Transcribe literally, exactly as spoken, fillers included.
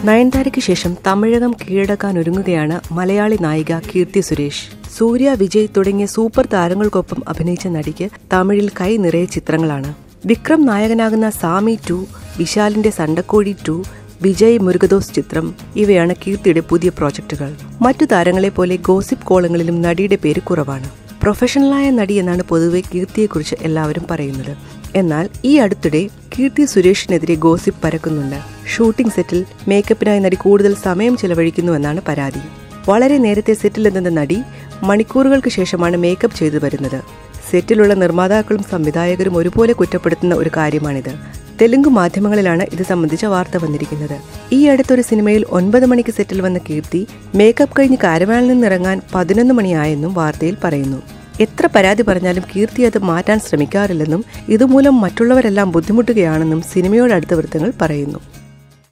നയൻതാരയ്ക്ക് ശേഷം തമിഴകം കീഴടക്കാൻ ഒരുങ്ങുകയാണ് മലയാളി നായിക കീർത്തി സുരേഷ്. സൂര്യ, വിജയ് തുടങ്ങിയ സൂപ്പർ താരങ്ങൾക്കൊപ്പം അഭിനയിച്ച നടിക്ക് തമിഴിൽ കൈ നിറയെ ചിത്രങ്ങളാണ്. വിക്രം നായകനാകുന്ന സാമി ടു, വിശാലിന്റെ സണ്ടക്കോഴി ടു, വിജയ് മുരുകദോസ് ചിത്രം ഇവയാണ് കീർത്തിയുടെ പുതിയ പ്രോജക്റ്റുകൾ. മറ്റു താരങ്ങളെ പോലെ ഗോസിപ്പ് കോളങ്ങളിലും നടിയുടെ പേര് കുറവാണ്. പ്രൊഫഷണലായ നടി എന്നാണ് പൊതുവെ കീർത്തിയെക്കുറിച്ച് എല്ലാവരും പറയുന്നത്. എന്നാൽ ഈ അടുത്തിടെ കീർത്തി സുരേഷിനെതിരെ ഗോസിപ്പ് പരക്കുന്നുണ്ട്. ഷൂട്ടിംഗ് സെറ്റിൽ മേക്കപ്പിനായി നടി കൂടുതൽ സമയം ചെലവഴിക്കുന്നുവെന്നാണ് പരാതി. വളരെ നേരത്തെ സെറ്റിലെത്തുന്ന നടി മണിക്കൂറുകൾക്ക് ശേഷമാണ് മേക്കപ്പ് ചെയ്തു വരുന്നത്. സെറ്റിലുള്ള നിർമ്മാതാക്കളും സംവിധായകരും ഒരുപോലെ കുറ്റപ്പെടുത്തുന്ന ഒരു കാര്യമാണിത്. തെലുങ്ക് മാധ്യമങ്ങളിലാണ് ഇത് സംബന്ധിച്ച വാർത്ത വന്നിരിക്കുന്നത്. ഈ അടുത്തൊരു സിനിമയിൽ ഒൻപത് മണിക്ക് സെറ്റിൽ വന്ന കീർത്തി മേക്കപ്പ് കഴിഞ്ഞ് കാരവാനിൽ നിന്നിറങ്ങാൻ പതിനൊന്ന് മണിയായെന്നും വാർത്തയിൽ പറയുന്നു. എത്ര പരാതി പറഞ്ഞാലും കീർത്തി അത് മാറ്റാൻ ശ്രമിക്കാറില്ലെന്നും ഇതുമൂലം മറ്റുള്ളവരെല്ലാം ബുദ്ധിമുട്ടുകയാണെന്നും സിനിമയോടടുത്ത വൃത്തങ്ങൾ പറയുന്നു.